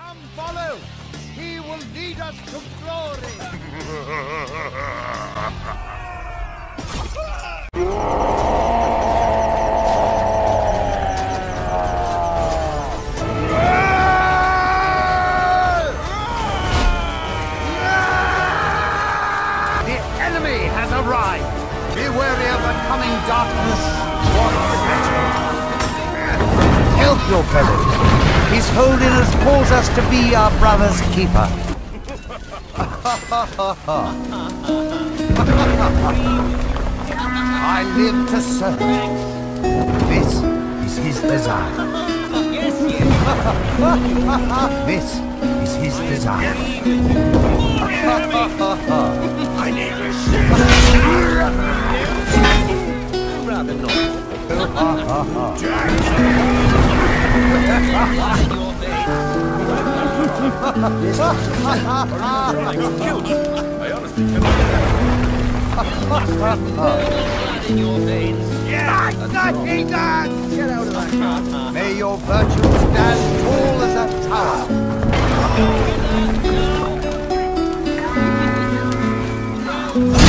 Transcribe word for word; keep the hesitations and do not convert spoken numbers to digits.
Come follow. He will lead us to glory. The enemy has arrived. Be wary of the coming darkness. Help your fellows. His Holiness calls us to be our brother's keeper. I live to serve. This is his desire. This is his desire. My name is rather not. In your veins. Yes! Nothing done! Get out of that car. May your virtue stand tall as a tower.